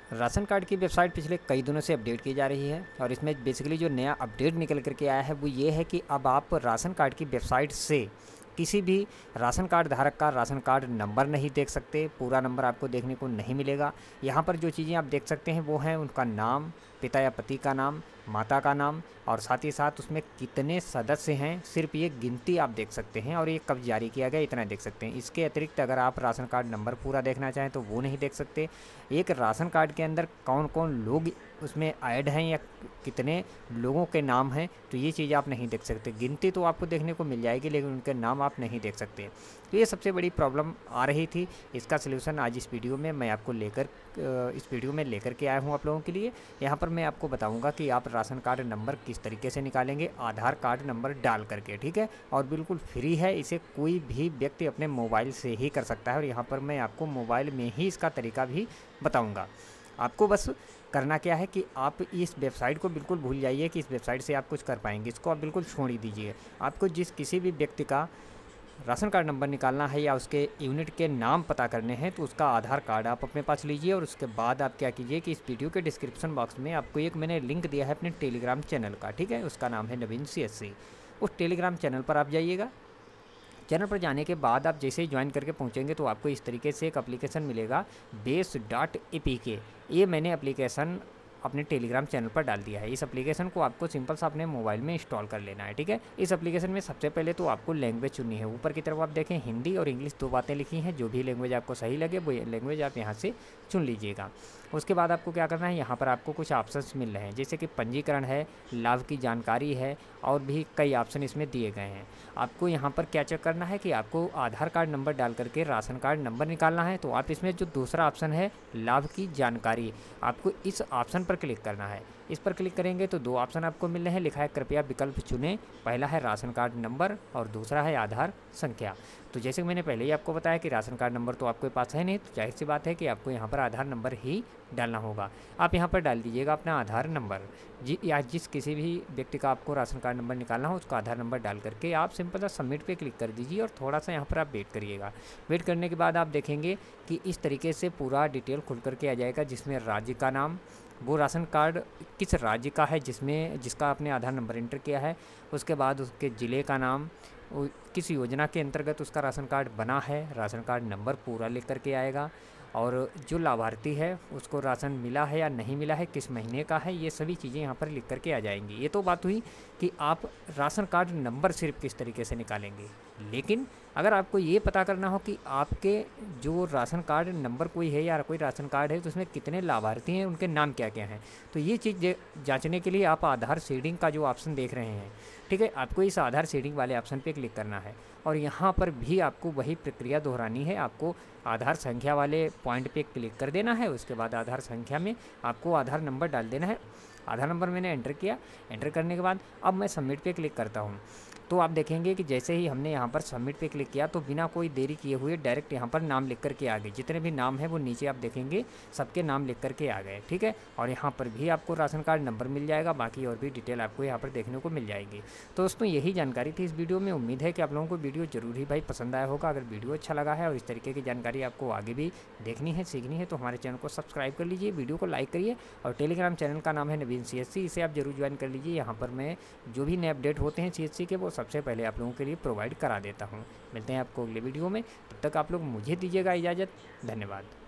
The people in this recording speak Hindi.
राशन कार्ड की वेबसाइट पिछले कई दिनों से अपडेट की जा रही है और इसमें बेसिकली जो नया अपडेट निकल कर के आया है वो ये है कि अब आप राशन कार्ड की वेबसाइट से किसी भी राशन कार्ड धारक का राशन कार्ड नंबर नहीं देख सकते। पूरा नंबर आपको देखने को नहीं मिलेगा। यहाँ पर जो चीज़ें आप देख सकते हैं वो हैं उनका नाम, पिता या पति का नाम, माता का नाम और साथ ही साथ उसमें कितने सदस्य हैं, सिर्फ ये गिनती आप देख सकते हैं और ये कब जारी किया गया इतना देख सकते हैं। इसके अतिरिक्त अगर आप राशन कार्ड नंबर पूरा देखना चाहें तो वो नहीं देख सकते। एक राशन कार्ड के अंदर कौन कौन लोग उसमें ऐड हैं या कितने लोगों के नाम हैं तो ये चीज़ आप नहीं देख सकते। गिनती तो आपको देखने को मिल जाएगी लेकिन उनके नाम आप नहीं देख सकते। तो ये सबसे बड़ी प्रॉब्लम आ रही थी। इसका सलूशन आज इस वीडियो में मैं आपको लेकर के आया हूँ आप लोगों के लिए। यहाँ पर मैं आपको बताऊँगा कि आप राशन कार्ड नंबर किस तरीके से निकालेंगे, आधार कार्ड नंबर डाल करके, ठीक है। और बिल्कुल फ्री है, इसे कोई भी व्यक्ति अपने मोबाइल से ही कर सकता है और यहाँ पर मैं आपको मोबाइल में ही इसका तरीका भी बताऊँगा। आपको बस करना क्या है कि आप इस वेबसाइट को बिल्कुल भूल जाइए कि इस वेबसाइट से आप कुछ कर पाएंगे। इसको आप बिल्कुल छोड़ ही दीजिए। आपको किसी भी व्यक्ति का राशन कार्ड नंबर निकालना है या उसके यूनिट के नाम पता करने हैं तो उसका आधार कार्ड आप अपने पास लीजिए और उसके बाद आप क्या कीजिए कि इस वीडियो के डिस्क्रिप्शन बॉक्स में आपको एक मैंने लिंक दिया है अपने टेलीग्राम चैनल का, ठीक है। उसका नाम है नवीन CSC। उस टेलीग्राम चैनल पर आप जाइएगा। चैनल पर जाने के बाद आप जैसे ही ज्वाइन करके पहुंचेंगे तो आपको इस तरीके से एक एप्लीकेशन मिलेगा base.apk। ये मैंने एप्लीकेशन अपने टेलीग्राम चैनल पर डाल दिया है। इस एप्लीकेशन को आपको सिंपल सा अपने मोबाइल में इंस्टॉल कर लेना है, ठीक है। इस एप्लीकेशन में सबसे पहले तो आपको लैंग्वेज चुननी है। ऊपर की तरफ आप देखें हिंदी और इंग्लिश दो बातें लिखी हैं। जो भी लैंग्वेज आपको सही लगे वो लैंग्वेज आप यहाँ से चुन लीजिएगा। उसके बाद आपको क्या करना है, यहाँ पर आपको कुछ ऑप्शंस मिल रहे हैं जैसे कि पंजीकरण है, लाभ की जानकारी है और भी कई ऑप्शन इसमें दिए गए हैं। आपको यहाँ पर क्या चेक करना है कि आपको आधार कार्ड नंबर डाल करके राशन कार्ड नंबर निकालना है तो आप इसमें जो दूसरा ऑप्शन है लाभ की जानकारी, आपको इस ऑप्शन पर क्लिक करना है। इस पर क्लिक करेंगे तो दो ऑप्शन आपको मिल रहे हैं, लिखा है कृपया विकल्प चुनें। पहला है राशन कार्ड नंबर और दूसरा है आधार संख्या। तो जैसे कि मैंने पहले ही आपको बताया कि राशन कार्ड नंबर तो आपके पास है नहीं, तो जाहिर सी बात है कि आपको यहाँ पर आधार नंबर ही डालना होगा। आप यहाँ पर डाल दीजिएगा अपना आधार नंबर या जिस किसी भी व्यक्ति का आपको राशन कार्ड नंबर निकालना हो उसका आधार नंबर डाल करके आप सिंपल सा सबमिट पे क्लिक कर दीजिए और थोड़ा सा यहाँ पर आप वेट करिएगा। वेट करने के बाद आप देखेंगे कि इस तरीके से पूरा डिटेल खुल करके आ जाएगा जिसमें राज्य का नाम, वो राशन कार्ड किस राज्य का है जिसका आपने आधार नंबर एंटर किया है, उसके बाद उसके ज़िले का नाम, किस योजना के अंतर्गत उसका राशन कार्ड बना है, राशन कार्ड नंबर पूरा लिख करके आएगा और जो लाभार्थी है उसको राशन मिला है या नहीं मिला है, किस महीने का है, ये सभी चीज़ें यहाँ पर लिख करके आ जाएंगी। ये तो बात हुई कि आप राशन कार्ड नंबर सिर्फ किस तरीके से निकालेंगे। लेकिन अगर आपको ये पता करना हो कि आपके जो राशन कार्ड नंबर कोई है या कोई राशन कार्ड है तो उसमें कितने लाभार्थी हैं, उनके नाम क्या क्या हैं, तो ये चीज़ जांचने के लिए आप आधार सीडिंग का जो ऑप्शन देख रहे हैं, ठीक है, आपको इस आधार सीडिंग वाले ऑप्शन पे क्लिक करना है और यहाँ पर भी आपको वही प्रक्रिया दोहरानी है। आपको आधार संख्या वाले पॉइंट पे क्लिक कर देना है। उसके बाद आधार संख्या में आपको आधार नंबर डाल देना है। आधार नंबर मैंने एंटर किया। एंटर करने के बाद अब मैं सबमिट पे क्लिक करता हूँ तो आप देखेंगे कि जैसे ही हमने यहाँ पर सबमिट पे क्लिक किया तो बिना कोई देरी किए हुए डायरेक्ट यहाँ पर नाम लिख करके आ गए। जितने भी नाम हैं वो नीचे आप देखेंगे सबके नाम लिख करके आ गए, ठीक है। और यहाँ पर भी आपको राशन कार्ड नंबर मिल जाएगा, बाकी और भी डिटेल आपको यहाँ पर देखने को मिल जाएगी। तो दोस्तों यही जानकारी थी इस वीडियो में। उम्मीद है कि आप लोगों को वीडियो जरूर ही भाई पसंद आया होगा। अगर वीडियो अच्छा लगा है और इस तरीके की जानकारी आपको आगे भी देखनी है, सीखनी है तो हमारे चैनल को सब्सक्राइब कर लीजिए, वीडियो को लाइक करिए और टेलीग्राम चैनल का नाम है नवीन CSC, इसे आप जरूर ज्वाइन कर लीजिए। यहाँ पर मैं जो भी नए अपडेट होते हैं CSC के वो सबसे पहले आप लोगों के लिए प्रोवाइड करा देता हूँ। मिलते हैं आपको अगले वीडियो में, तब तक आप लोग मुझे दीजिएगा इजाज़त। धन्यवाद।